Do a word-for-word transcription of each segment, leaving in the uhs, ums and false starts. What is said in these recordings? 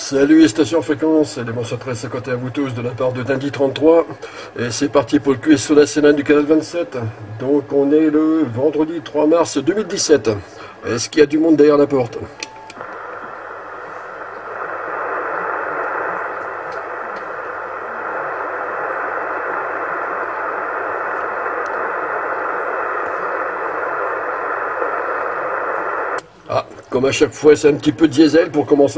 Salut station fréquence, et les bons très cinquante et un à vous tous de la part de Dandy trente-trois. Et c'est parti pour le Q S O national du canal vingt-sept. Donc on est le vendredi trois mars deux mille dix-sept. Est-ce qu'il y a du monde derrière la porte? Ah, comme à chaque fois c'est un petit peu diesel pour commencer.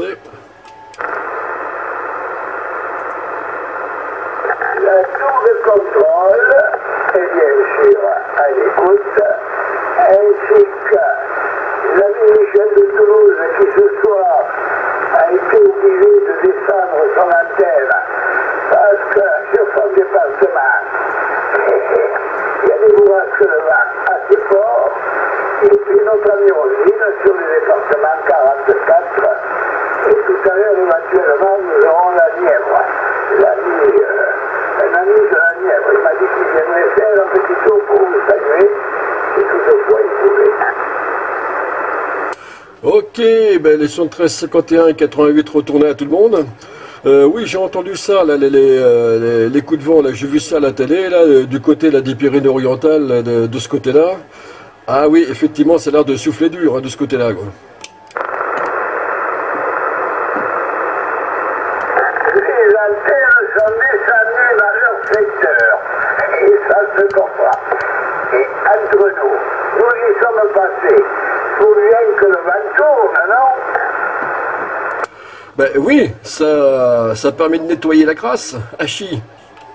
La tour de contrôle est bien sûr à l'écoute, ainsi que l'ami Michel de Toulouse qui ce soir a été obligé de descendre son antenne parce que sur son département, il y a des bourrasques de vent assez forts, et puis notre ami Rosine sur le département quarante-quatre, et tout à l'heure éventuellement nous aurons la Nièvre, l'ami euh, un ami de la Nièvre, il m'a dit qu'il viendrait faire un petit tour pour vous saluer, et toutefois il pouvait. Ok, ben les soixante-treize, cinquante et un et quatre-vingt-huit retournés à tout le monde. Euh, oui, j'ai entendu ça, là, les, les, les, les coups de vent, là, j'ai vu ça à la télé, là, du côté là, des Pyrénées-Orientales, là, de, de ce côté-là. Ah oui, effectivement, ça a l'air de souffler dur, hein, de ce côté-là, quoi. Les antennes sont descendues dans leur secteur, et ça se comprend. Et entre nous, nous y sommes passés, pour bien que le vent tourne, non? Ben oui, ça, ça permet de nettoyer la crasse, Hachi. Et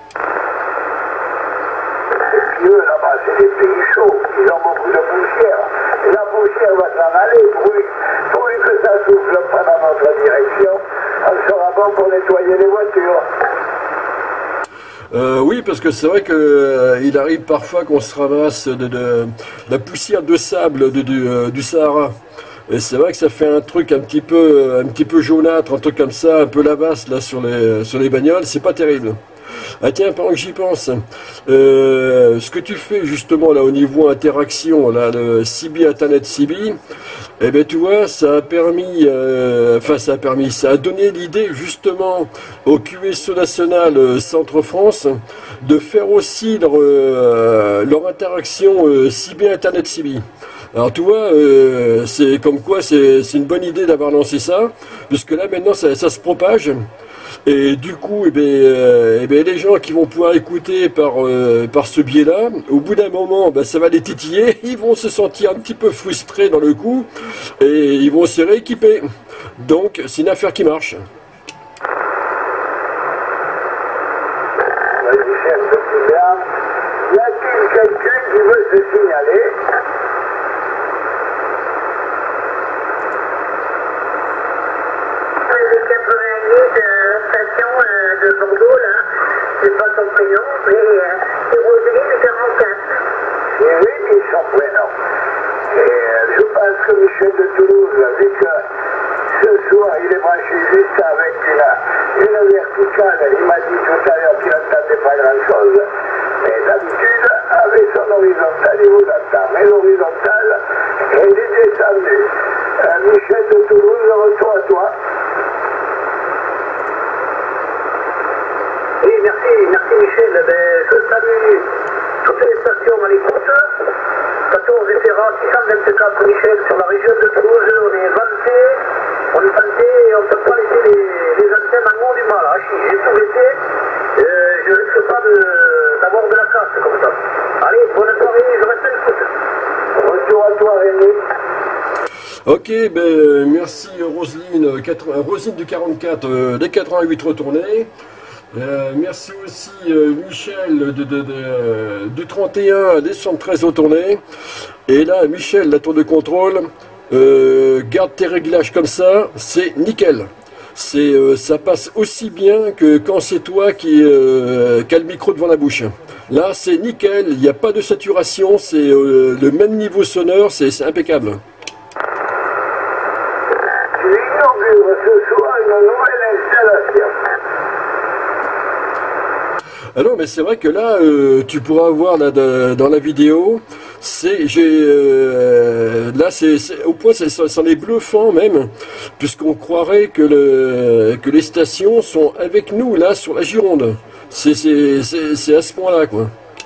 puis eux, là-bas, c'est des pays chauds, ils ont beaucoup de poussière. Et la poussière va s'en aller, pourvu, pourvu que ça souffle pas dans notre direction, on sera bon pour nettoyer les voitures. Euh, oui, parce que c'est vrai que euh, il arrive parfois qu'on se ramasse de, de, de la poussière de sable de, du, euh, du Sahara. Et c'est vrai que ça fait un truc un petit peu, un petit peu jaunâtre, un truc comme ça, un peu lavasse là sur les, sur les bagnoles. C'est pas terrible. Ah tiens, pendant que j'y pense, euh, ce que tu fais justement là au niveau interaction, là, le C B Internet C B, eh ben tu vois, ça a permis, euh, enfin ça a permis, ça a donné l'idée justement au Q S O national euh, Centre France de faire aussi leur, euh, leur interaction euh, C B Internet C B. Alors tu vois, euh, c'est comme quoi c'est une bonne idée d'avoir lancé ça, puisque là maintenant ça, ça se propage. Et du coup, eh bien, euh, eh bien, les gens qui vont pouvoir écouter par, euh, par ce biais-là, au bout d'un moment, ben, ça va les titiller, ils vont se sentir un petit peu frustrés dans le coup, et ils vont se rééquiper. Donc, c'est une affaire qui marche. Vas-y, chef de filière. Y a-t-il quelqu'un qui veut se signaler? Le quatre-vingt-huit, euh, station euh, de Bordeaux, là, c'est pas son prénom, mais euh, c'est Roselyne quarante-quatre. Et oui, qui son prénom. Et euh, je pense que Michel de Toulouse, vu que ce soir il est branché juste avec une, une verticale, il m'a dit tout à l'heure qu'il n'entendait pas grand-chose, mais d'habitude, avec son horizontale, il vous entend. Mais l'horizontale, elle est descendue. Euh, Michel de Toulouse, retour à toi. Oui, merci, merci Michel. Ben, je salue toutes les stations à l'écoute. quatorze référents, six cent vingt-quatre Michel sur la région de Toulouse. On est vanté, on est vanté et on ne peut pas laisser les, les antennes en haut du mal. Hein. J'ai tout laissé, euh, je ne risque pas d'avoir de, de la casse comme ça. Allez, bonne soirée, je reste à l'écoute. Retour à toi, Rémi. Ok, ben euh, merci Roselyne, quatre-vingts, Roselyne du quarante-quatre, euh, des quatre-vingt-huit retournés. Euh, merci aussi euh, Michel de, de, de, de, du trente et un des soixante-treize retournés. Et là, Michel, la tour de contrôle, euh, garde tes réglages comme ça, c'est nickel. C'est, euh, ça passe aussi bien que quand c'est toi qui, euh, qui a le micro devant la bouche. Là, c'est nickel, il n'y a pas de saturation, c'est euh, le même niveau sonore, c'est impeccable. Tu inaugures ce soir une nouvelle installation. Ah non, mais c'est vrai que là, euh, tu pourras voir là, de, dans la vidéo, C'est, j'ai, euh, là, c'est, au point, c'en est bluffant même, puisqu'on croirait que, le, que les stations sont avec nous, là, sur la Gironde. C'est, c'est, c'est, c'est à ce point-là, quoi.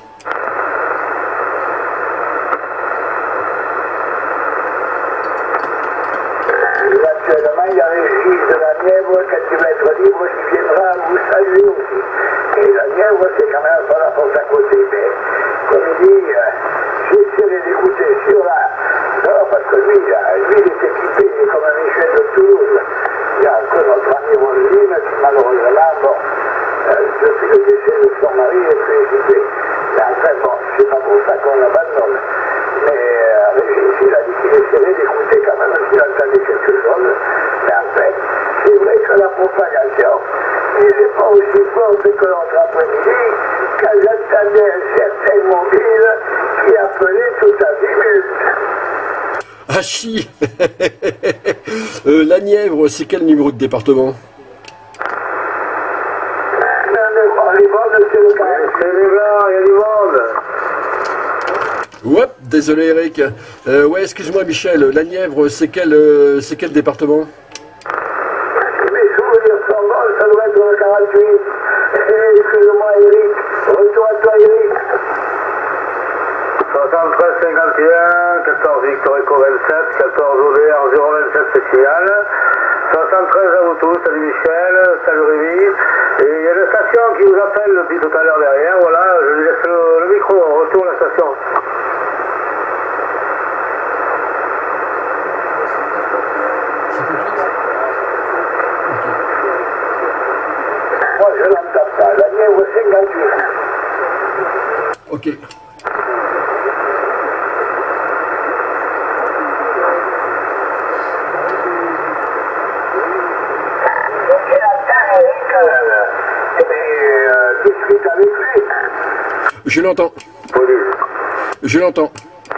Actuellement, il y a Régis de la Nièvre, quatre kilomètres libre, qui viendra vous saluer aussi. Et la Nièvre, c'est quand même pas la porte à côté, mais comme il dit, euh, j'ai essayé d'écouter sur la... Non, parce que lui, là, lui, il est équipé comme un Michel de Toulouse. Il y a que notre ami Roselyne qui, malheureusement, bon, euh, depuis le décès de son mari, est très équipé. Mais enfin, bon, c'est pas pour ça qu'on l'abandonne. Mais euh, Régis, il a dit qu'il essaierait d'écouter quand même s'il entendait quelque chose. Mais en fait, c'est vrai que la propagation, il n'est pas aussi forte que l'autre après-midi, quand j'entendais un certain mobile qui appelait tout à dix minutes. Ah chi euh, La Nièvre, c'est quel numéro de département? Les bonnes, c'est le cas. C'est les blancs, il y a du monde. Ouais, désolé Eric. Euh, ouais, excuse-moi Michel, la Nièvre, c'est quel, euh, c'est quel département? Si mes souvenirs sont bons, ça doit être le quarante-huit. Eh, excuse-moi Eric, retour à toi Eric. soixante-treize cinquante et un, quatorze Victor Eco vingt-sept, quatorze O D R zéro vingt-sept spécial. soixante-treize à vous tous, salut Michel, salut Rémi. Et il y a une station qui vous appelle depuis tout à l'heure derrière, voilà, je lui laisse le, le micro, retour à la station. Moi je l'entends pas, la Nièvre cinquante-huit. Ok. Discute avec lui. Je l'entends. Police. Je l'entends.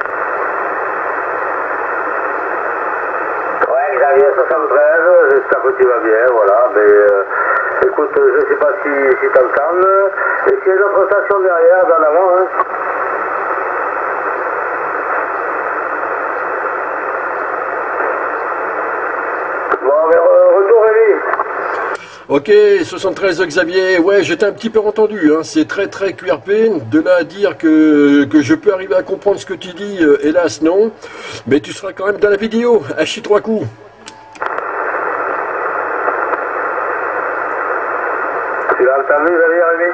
Ouais, Xavier soixante-treize, j'espère que tu vas bien, voilà, mais euh, écoute, je sais pas si, si t'entends, et s'il y a une autre station derrière, dans l'avant, hein. Bon, mais re- retour Rémi. Ok, soixante-treize Xavier, ouais, j'étais un petit peu entendu, hein. C'est très très Q R P, de là à dire que, que je peux arriver à comprendre ce que tu dis, euh, hélas non, mais tu seras quand même dans la vidéo, hachi trois coups. Tu l'as entendu, Xavier, Rémi?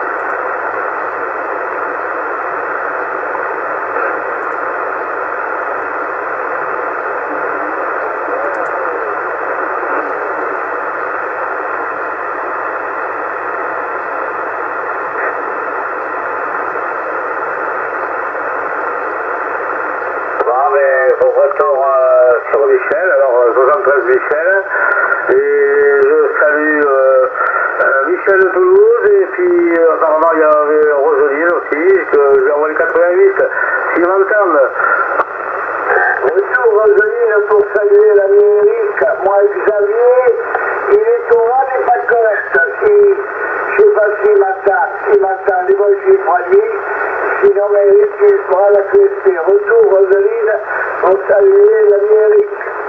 Retour euh, sur Michel, alors euh, soixante-treize Michel, et je salue euh, euh, Michel de Toulouse, et puis euh, apparemment il y avait Roselyne aussi, que je lui envoie le quatre-vingt-huit, s'ils m'entendent. Retour Roselyne pour saluer l'ami Eric. Moi Xavier, il est au rang des pas corrects. Si, je sais pas s'il m'entend, s'il m'entend, les bons chiffres à lui. Sinon, mais Eric, il fera la Q S P. Retour Roselyne pour saluer l'ami Eric.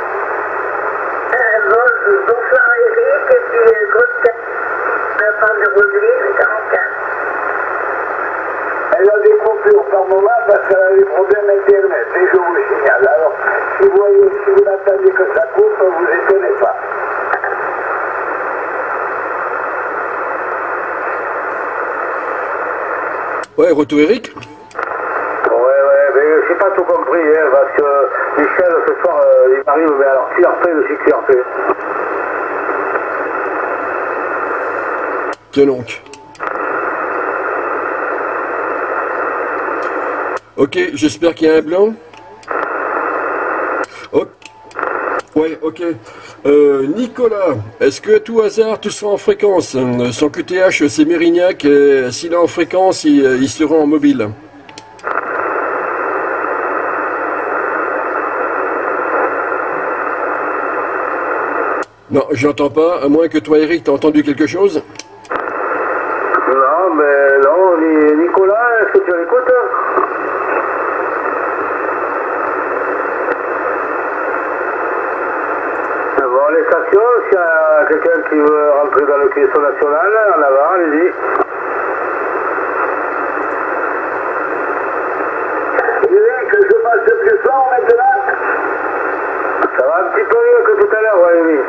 Bonsoir Eric, et puis grosse tête de la part de Roselyne, quarante-quatre. Elle a des coupures par moment parce qu'elle a des problèmes internet, et je vous signale. Alors, si vous voyez, si vous n'attendez que ça coupe, vous étonnez pas. Ouais, retour Eric. Ouais, ouais, mais j'ai pas tout compris, hein, parce que Michel, ce soir, euh, il m'arrive, mais alors Q R P, le Q R P. Tiens donc. Ok, j'espère qu'il y a un blanc. Oh. Ouais, ok. Euh, Nicolas, est-ce que à tout hasard tu seras en fréquence? Son Q T H c'est Mérignac, et s'il est en fréquence, il, il sera en mobile. Non, j'entends pas, à moins que toi Eric, t'as entendu quelque chose? Non, mais non, Nicolas, est-ce que tu l'écoutes? les stations, s'il y a quelqu'un qui veut rentrer dans le cuisson national, en avant, allez-y. Vous voulez que je fasse plus fort maintenant? Ça va un petit peu mieux que tout à l'heure, ouais, oui.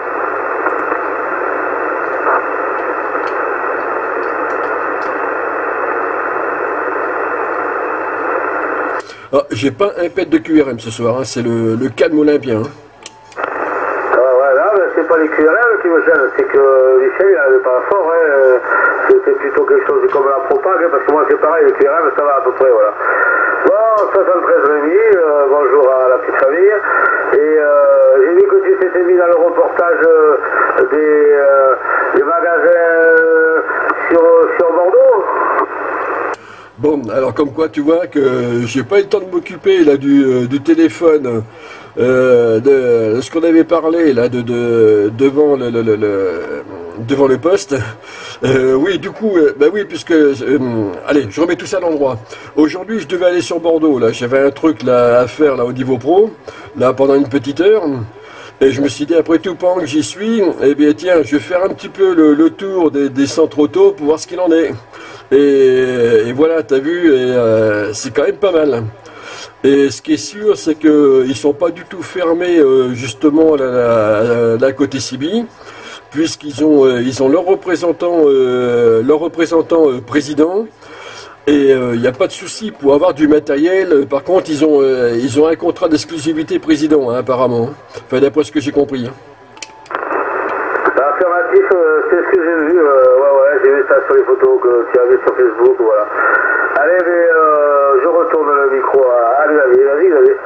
Ah, j'ai pas un pet de Q R M ce soir, hein. C'est le, le calme olympien. Hein. Ah ouais, là, ben, c'est pas les Q R M qui me gênent, c'est que Michel, il avait pas fort, hein. C'était plutôt quelque chose comme la propague, hein, parce que moi c'est pareil, les Q R M, ça va à peu près, voilà. Bon, soixante-treize Rémi, euh, bonjour à la petite famille. Et euh, j'ai vu que tu t'étais mis dans le reportage euh, des, euh, des magasins euh, sur, sur Bordeaux. Bon, alors comme quoi tu vois que j'ai pas eu le temps de m'occuper là du, euh, du téléphone, euh, de, de ce qu'on avait parlé là de, de devant le, le, le, le devant le poste. Euh, oui, du coup, euh, bah oui, puisque euh, allez, je remets tout ça à l'endroit. Aujourd'hui, je devais aller sur Bordeaux là, j'avais un truc là à faire là au niveau pro, là pendant une petite heure. Et je me suis dit, après tout, pendant que j'y suis, eh bien tiens, je vais faire un petit peu le, le tour des, des centres auto pour voir ce qu'il en est. Et, et voilà, t'as vu, et, euh, c'est quand même pas mal. Et ce qui est sûr, c'est qu'ils ne sont pas du tout fermés euh, justement là, là, là, côté Sibi, puisqu'ils ont, euh, ils ont leur représentant, euh, leur représentant euh, président. Et il euh, n'y a pas de souci pour avoir du matériel. Par contre, ils ont, euh, ils ont un contrat d'exclusivité président, hein, apparemment. Enfin, d'après ce que j'ai compris. Hein. Affirmatif, euh, c'est ce que j'ai vu. Euh, ouais, ouais, j'ai vu ça sur les photos que tu avais sur Facebook. Voilà. Allez, mais, euh, je retourne le micro à, à Xavier. Vas-y, Xavier.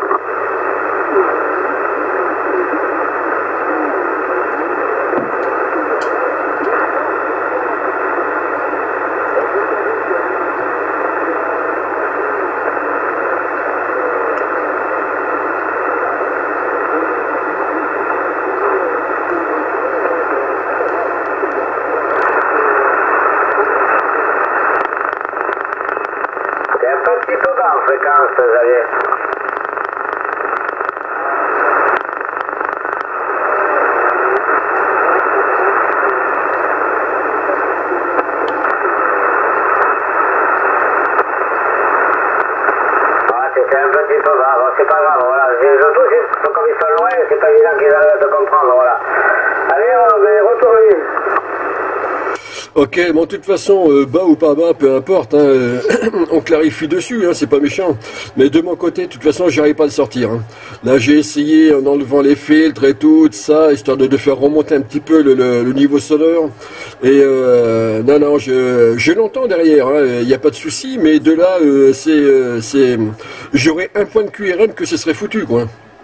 Ok, bon, de toute façon, euh, bas ou pas bas, peu importe, hein, euh, on clarifie dessus, hein, c'est pas méchant. Mais de mon côté, de toute façon, j'arrive pas à le sortir. Hein. Là, j'ai essayé en enlevant les filtres et tout, ça, histoire de, de faire remonter un petit peu le, le, le niveau sonore. Et euh, non, non, je, je l'entends derrière, il hein, n'y a pas de souci, mais de là, euh, c'est, euh, c'est, j'aurais un point de Q R M que ce serait foutu, quoi.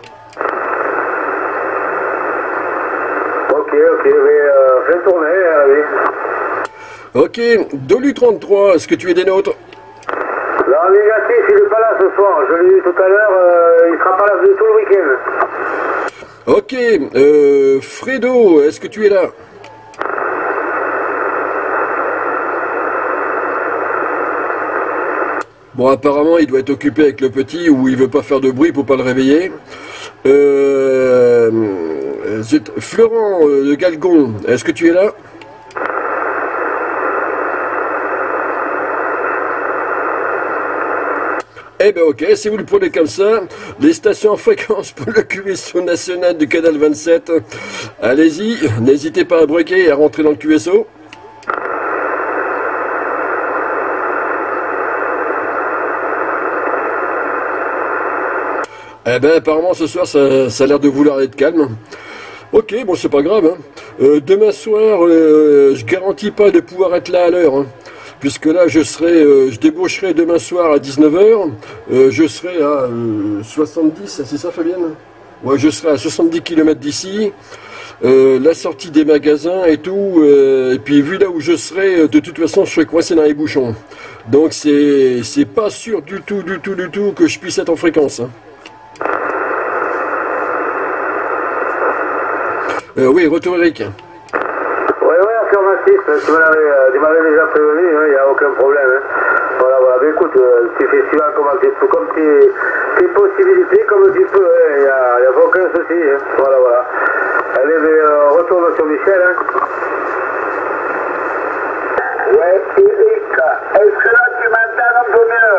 Ok, ok, mais euh, fais tourner, allez. Ok, Dolu trente-trois, est-ce que tu es des nôtres? Non, négatif, il n'est pas là ce soir. Je l'ai vu tout à l'heure, euh, il sera pas là tout le week-end. Ok, euh, Fredo, est-ce que tu es là? Bon, apparemment, il doit être occupé avec le petit ou il veut pas faire de bruit pour pas le réveiller. Euh, Florent euh, de Galgon, est-ce que tu es là? Eh bien ok, si vous le prenez comme ça, les stations en fréquence pour le Q S O national du canal vingt-sept, allez-y, n'hésitez pas à breaker et à rentrer dans le Q S O. Eh ben apparemment ce soir ça, ça a l'air de vouloir être calme. Ok, bon c'est pas grave. Hein. Euh, demain soir, euh, je garantis pas de pouvoir être là à l'heure. Hein. Puisque là je serai, euh, je débaucherai demain soir à dix-neuf heures, euh, je serai à euh, soixante-dix, c'est ça Fabienne? Ouais, je serai à soixante-dix kilomètres d'ici, euh, la sortie des magasins et tout, euh, et puis vu là où je serai, de toute façon je serai coincé dans les bouchons. Donc c'est c'est pas sûr du tout, du tout, du tout que je puisse être en fréquence. Hein. Euh, oui, retour Eric. Oui, oui, affirmatif, tu m'avais euh, déjà prévenu, il hein, n'y a aucun problème. Hein. Voilà, voilà. Mais écoute, tu festival comme tu peux, comme tes, tes possibilités, comme tu peux, il n'y a, y a aucun souci. Hein. Voilà, voilà. Allez, mais, euh, retourne sur Michel. Hein. Ouais, Eric, est-ce que là tu m'entends un peu mieux?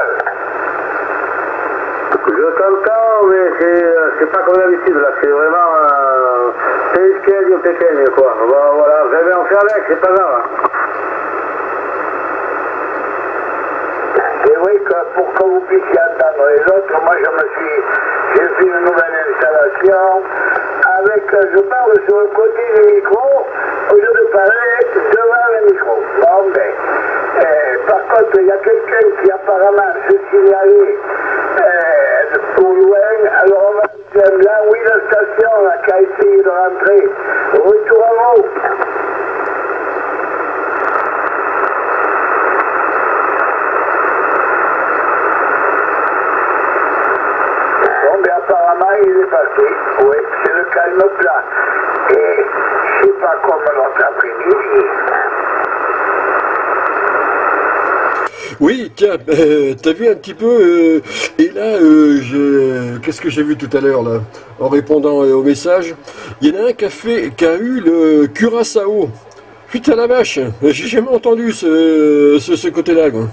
Je t'entends, mais c'est pas comme d'habitude, là, c'est vraiment euh, pequeño, pequeño, quoi. Voilà, vous allez en faire avec, c'est pas grave. Et oui, que pour que vous puissiez entendre les autres, moi je me suis, j'ai fait une nouvelle installation avec, je parle sur le côté du micro au lieu de parler devant le micro. Bon, ben, euh, par contre, il y a quelqu'un qui apparemment se signalait euh, au loin, alors on va dire là, oui, la station là, qui a essayé de rentrer. Retour à vous. Apparemment, il est passé. Oui, c'est le calme plat. Et je sais pas comment l'autre après-midi. Oui, tiens, euh, t'as vu un petit peu, euh, et là, euh, je- qu'est-ce que j'ai vu tout à l'heure, là, en répondant euh, au message, il y en a un qui a, fait, qui a eu le Curaçao. Putain la vache, j'ai jamais entendu ce, ce, ce côté-là, quoi.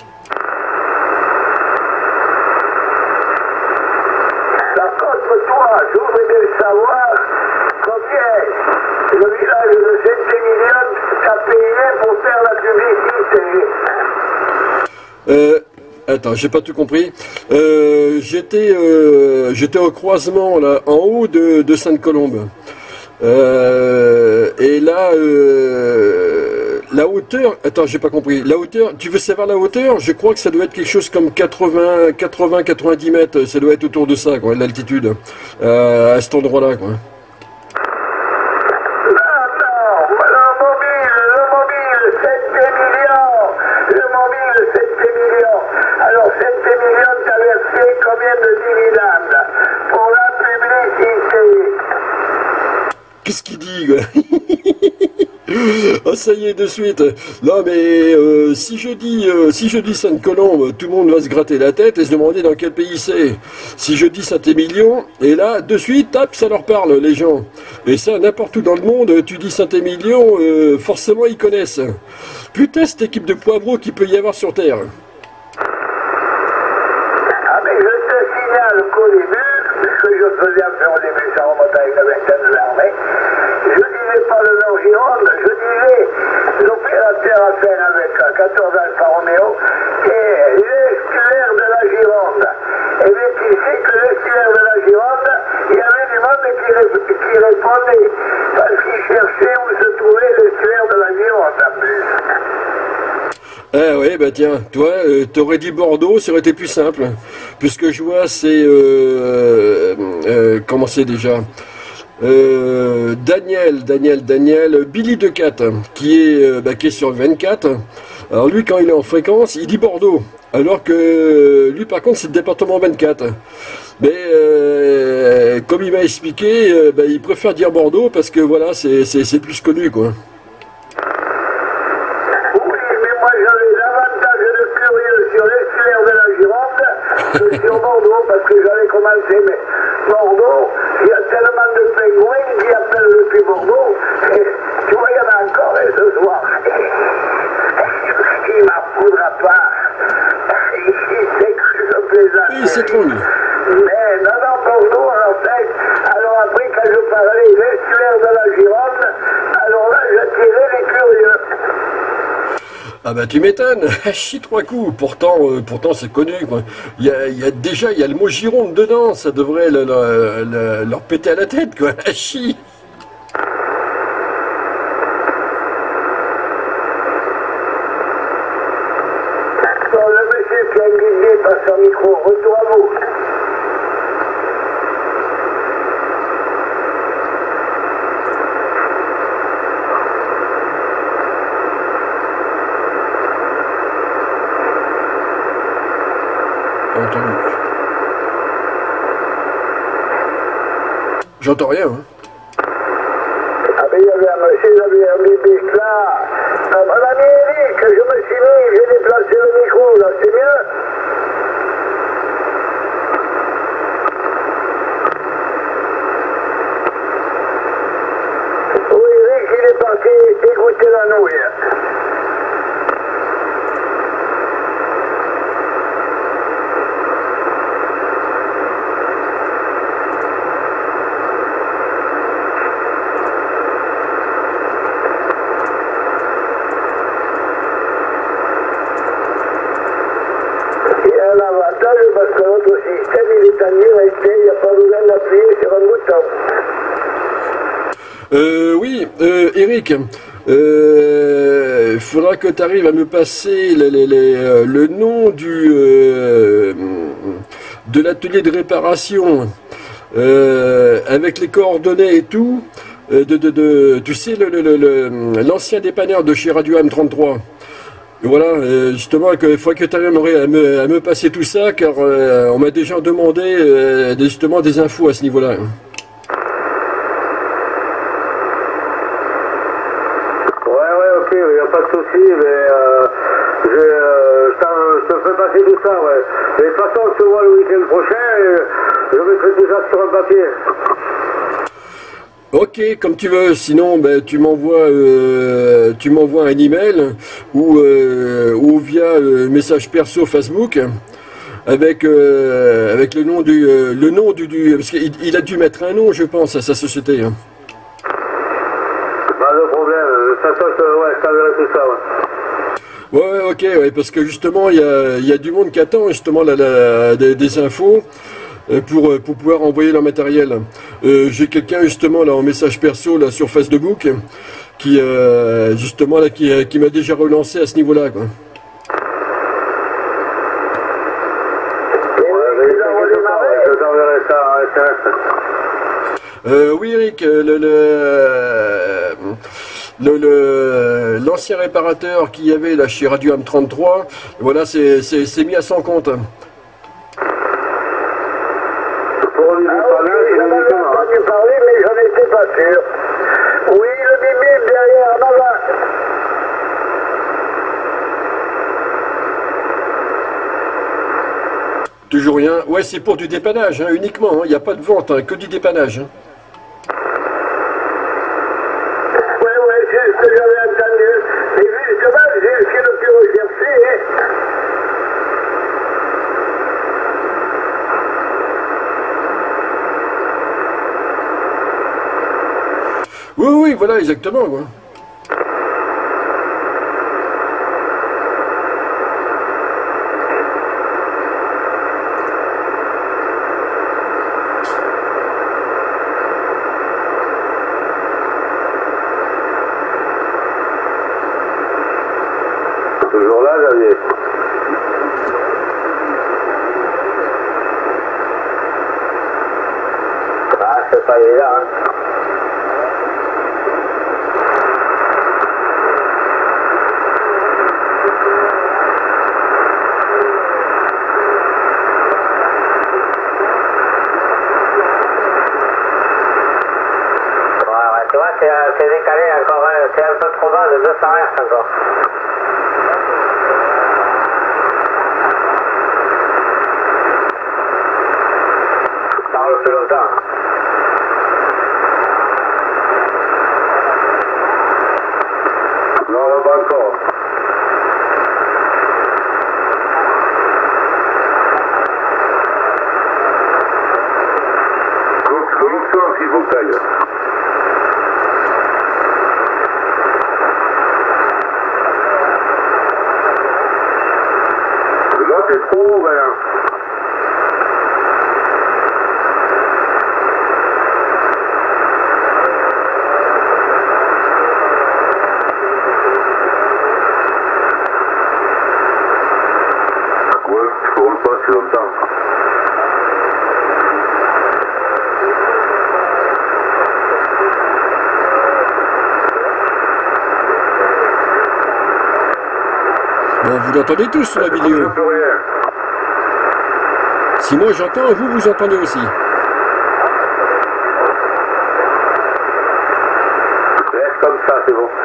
Savoir combien le village de Saint-Émilion a payé pour faire la publicité. Euh, attends, j'ai pas tout compris. Euh, j'étais, euh, j'étais au croisement là, en haut de, de Sainte-Colombe. Euh, et là, euh, la hauteur. Attends, j'ai pas compris. La hauteur. Tu veux savoir la hauteur? Je crois que ça doit être quelque chose comme quatre-vingts, quatre-vingts, quatre-vingt-dix mètres. Ça doit être autour de ça, quoi, l'altitude, euh, à cet endroit-là, quoi. Qu'est-ce qu'il dit, quoi? Oh, ça y est, de suite. Non, mais euh, si je dis euh, si je dis Sainte-Colombe, tout le monde va se gratter la tête et se demander dans quel pays c'est. Si je dis Saint-Émilion, et là, de suite, hop, ça leur parle, les gens. Et ça, n'importe où dans le monde, tu dis Saint-Émilion, euh, forcément, ils connaissent. Putain, cette équipe de poivreaux qu'il peut y avoir sur Terre. Ah, mais je te signale qu'au début, ce que je faisais un peu au début, ça remonte avec la vingtaine de l'armée, je disais pas le nom Gironde, je disais l'opérateur à faire avec quatorze Alfa Romeo et l'estuaire de la Gironde. Et bien tu sais que l'estuaire de la Gironde, il y avait du monde qui, ré qui répondait, parce qu'ils cherchaient où se trouvait l'estuaire de la Gironde en plus. Ah ouais, bah tiens, toi, euh, t'aurais dit Bordeaux, ça aurait été plus simple. Puisque je vois, c'est... Euh, euh, comment c'est déjà euh, Daniel, Daniel, Daniel, Billy Decat, qui est, euh, bah, qui est sur le vingt-quatre. Alors lui, quand il est en fréquence, il dit Bordeaux. Alors que lui, par contre, c'est le département vingt-quatre. Mais euh, comme il m'a expliqué, euh, bah, il préfère dire Bordeaux parce que voilà, c'est plus connu, quoi. Sur Bordeaux, parce que j'avais commencé, mais Bordeaux, il y a tellement de pingouins qui appellent depuis Bordeaux, et tu vois, il y en a encore, et ce soir, il ne m'apprendra pas, il sait que je plaisante. Oui, c'est trop lui. Mais non, non, Bordeaux, en fait, alors après, quand je parlais de l'estuaire de la Gironde, alors là, j'attirais les curieux. Ah bah tu m'étonnes, chie trois coups, pourtant, euh, pourtant c'est connu, quoi. Il y a, il y a déjà, il y a le mot Gironde dedans, ça devrait le, le, le, leur péter à la tête, quoi, chie. Bon, le monsieur qui a guidé par son micro, retour à vous. Entendu. J'entends rien, hein. Ah ben il y avait un monsieur, il avait un bibic là. Ah, mon ami Eric, je me suis mis, j'ai déplacé le micro là, c'est mieux. avantage parce que notre système il est en direct, il n'y a pas besoin d'appuyer sur un bouton. Euh, oui, euh, Eric, il euh, faudra que tu arrives à me passer les, les, les, euh, le nom du, euh, de l'atelier de réparation euh, avec les coordonnées et tout. Euh, de, de, de, tu sais, le, le, le, l'ancien dépanneur de chez Radio M trente-trois. Voilà, euh, justement, il faudrait que tu arrives à me, à me passer tout ça, car euh, on m'a déjà demandé euh, justement des infos à ce niveau-là. Il n'y a pas de souci, mais euh, je, euh, je te fais passer tout ça, ouais. Mais de toute façon, on se voit le week-end prochain et je mettrai tout ça sur un papier. Ok, comme tu veux. Sinon, ben, tu m'envoies, euh, tu m'envoies un email ou, euh, ou via euh, message perso Facebook avec euh, avec le nom du euh, le nom du, du parce qu'il il a dû mettre un nom, je pense, à sa société. Hein. Pas de problème. Ça, ça, ça, ouais, ça verra tout ça, ouais. Ouais, ok, ouais, parce que justement, il y a, y a du monde qui attend justement la, la, des, des infos pour, pour pouvoir envoyer leur matériel. Euh, J'ai quelqu'un justement là en message perso là sur Facebook qui euh, justement là qui, qui m'a déjà relancé à ce niveau-là, quoi. Euh, oui, Eric, le, le, le, le, l'ancien réparateur qu'il y avait là chez Radio M trente-trois, voilà, c'est mis à son compte. Ah oui, j'en avais entendu parler, mais j'en étais pas sûr. Oui, le bip-bip derrière, en avant. Toujours rien. Ouais, c'est pour du dépannage, hein, uniquement. Il hein, n'y a pas de vente, hein, que du dépannage. Hein. Ouais, ouais, c'est ce que j'avais entendu. Mais justement, j'ai fait le plus recherché. Hein. Oui, oui, voilà, exactement. Ouais. Toujours là, Xavier. Ah, c'est pas évident, hein. Tu vois, c'est décalé encore, c'est un peu trop bas de deux cents hertz encore. Ça parle plus longtemps. Non, on va pas encore. Donc, s'il vous plaît. C'est trop, voilà. Ouais, tu roules pas si longtemps. Bon, vous l'entendez tous sur la vidéo. Si moi j'entends, vous, vous entendez aussi. Laisse comme ça, c'est bon.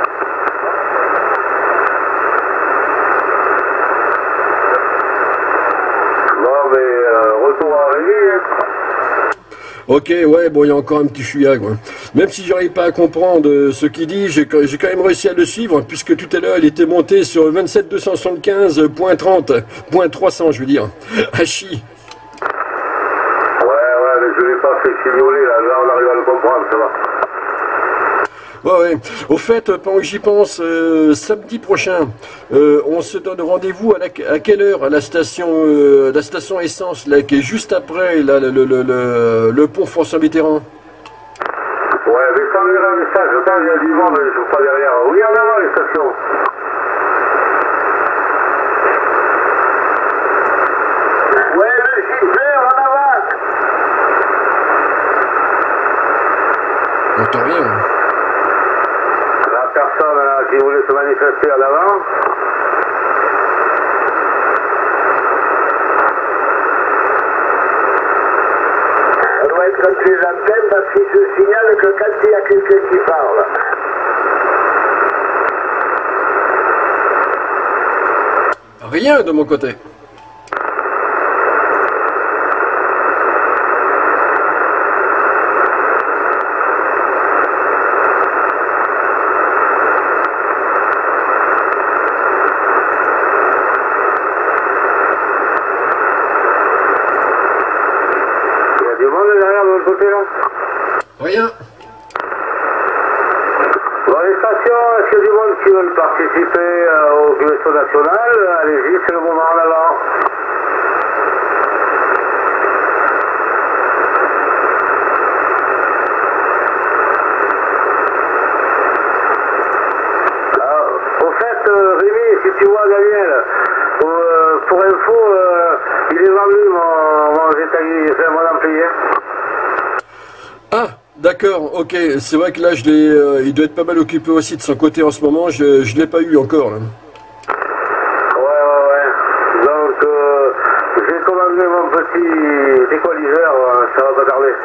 Bon, mais euh, retour à Rémi. Ok, ouais, bon, il y a encore un petit chouïa, quoi. Même si j'arrive pas à comprendre ce qu'il dit, j'ai quand même réussi à le suivre, puisque tout à l'heure, il était monté sur vingt-sept deux cent soixante-quinze point trente, point trois cents, je veux dire. Hachi. Ouais, ouais, mais je l'ai pas fait signaler, là, là, on arrive à le comprendre, ça va. Ouais, ouais. Au fait, pendant que j'y pense, euh, samedi prochain, euh, on se donne rendez-vous à, la- à quelle heure à la station, euh, la station essence, là, qui est juste après là, le, le, le, le, le pont François Mitterrand. Ouais, mais ça me un message, je pense qu'il y a du monde, je suis pas derrière. Oui, en avant les stations. Ouais, le Gilbert, en avant. On n'entend rien. Hein. La personne là, qui voulait se manifester en avant. On doit être comme les antennes parce qu'il se signale que quand il y a quelqu'un qui parle. Rien de mon côté. Rien. Dans les stations, est-ce qu'il y a du monde qui veut participer euh, au vaisseau national? Allez-y, c'est le moment en avant. Alors, au fait, euh, Rémi, si tu vois Daniel, euh, pour info, euh, il est vendu mon, mon, enfin, mon ampli. Ah, d'accord, ok. C'est vrai que là, je l'ai, euh, il doit être pas mal occupé aussi de son côté en ce moment. Je ne l'ai pas eu encore. Là. Ouais, ouais, ouais. Donc, euh, j'ai commandé mon petit équaliseur, euh, ça va pas tarder.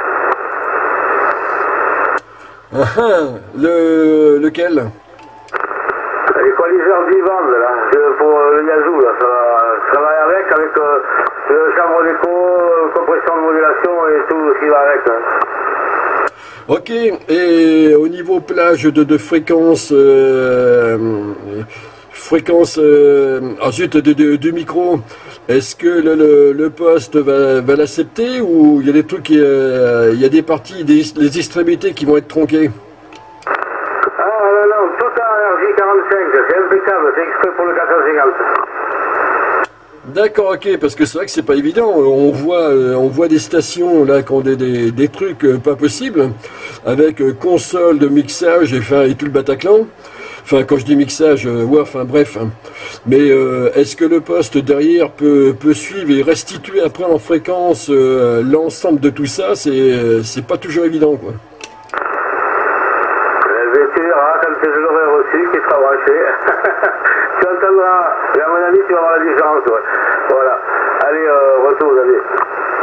Ah, ah, le, lequel? L'équaliseur dix bandes, là, je- pour euh, le Yazoo, là, ça va, ça va avec, avec euh, le chambre d'écho, euh, compression de modulation et tout ce qui va avec. Hein. Ok, et au niveau plage de, de fréquence, euh, fréquence, euh, ensuite de, de, de micro, est-ce que le, le, le poste va, va l'accepter ou il y a des trucs, euh, il y a des parties, des, les extrémités qui vont être tronquées? Ah non, non, tout en R J quarante-cinq, c'est impeccable, c'est exprès pour le quatre cent cinquante. D'accord, ok, parce que c'est vrai que c'est pas évident. On voit, euh, on voit des stations là qui ont des, des, des trucs euh, pas possibles, avec euh, console de mixage et, enfin, et tout le Bataclan. Enfin, quand je dis mixage, euh, ouais, enfin bref. Hein. Mais euh, est-ce que le poste derrière peut, peut suivre et restituer après en fréquence euh, l'ensemble de tout ça? C'est, euh, c'est pas toujours évident, quoi. Mais tu verras quand je l'aurai reçu, qui sera branché. Tu entendras, et à mon avis, tu vas voir la différence. Ouais. Voilà. Allez, euh, retour, allez.